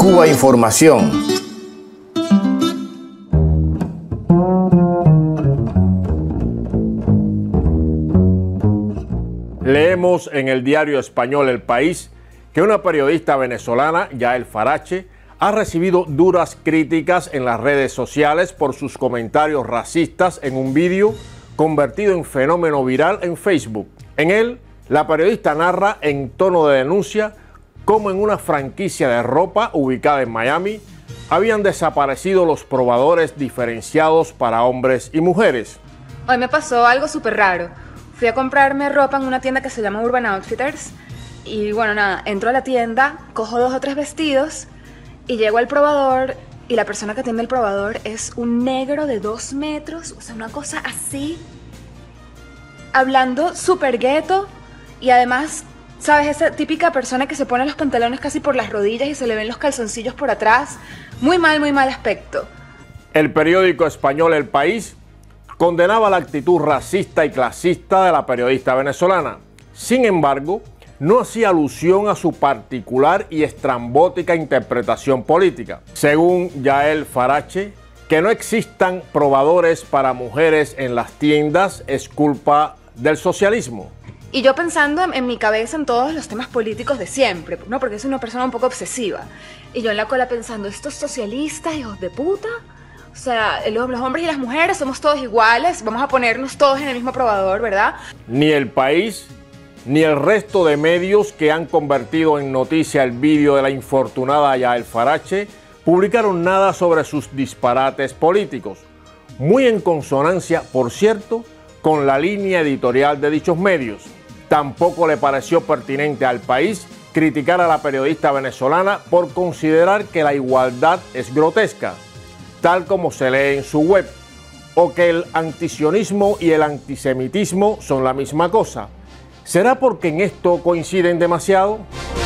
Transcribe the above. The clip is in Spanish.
Cuba Información. Leemos en el diario español El País que una periodista venezolana, Yael Farache, ha recibido duras críticas en las redes sociales por sus comentarios racistas en un vídeo convertido en fenómeno viral en Facebook. En él, la periodista narra en tono de denuncia cómo en una franquicia de ropa ubicada en Miami habían desaparecido los probadores diferenciados para hombres y mujeres. Hoy me pasó algo súper raro. Fui a comprarme ropa en una tienda que se llama Urban Outfitters y bueno, nada, entro a la tienda, cojo 2 o 3 vestidos y llego al probador y la persona que atiende el probador es un negro de 2 metros, o sea, una cosa así, hablando súper gueto y además, ¿sabes? Esa típica persona que se pone los pantalones casi por las rodillas y se le ven los calzoncillos por atrás. Muy mal aspecto. El periódico español El País condenaba la actitud racista y clasista de la periodista venezolana. Sin embargo, no hacía alusión a su particular y estrambótica interpretación política. Según Yael Farache, que no existan probadores para mujeres en las tiendas es culpa del socialismo. Y yo pensando en mi cabeza en todos los temas políticos de siempre, ¿no? Porque soy una persona un poco obsesiva. Y yo en la cola pensando, estos socialistas, hijos de puta. O sea, los hombres y las mujeres somos todos iguales, vamos a ponernos todos en el mismo probador, ¿verdad? Ni El País, ni el resto de medios que han convertido en noticia el vídeo de la infortunada Yael Farache publicaron nada sobre sus disparates políticos, muy en consonancia, por cierto, con la línea editorial de dichos medios. Tampoco le pareció pertinente al País criticar a la periodista venezolana por considerar que la igualdad es grotesca, tal como se lee en su web, o que el antisionismo y el antisemitismo son la misma cosa. ¿Será porque en esto coinciden demasiado?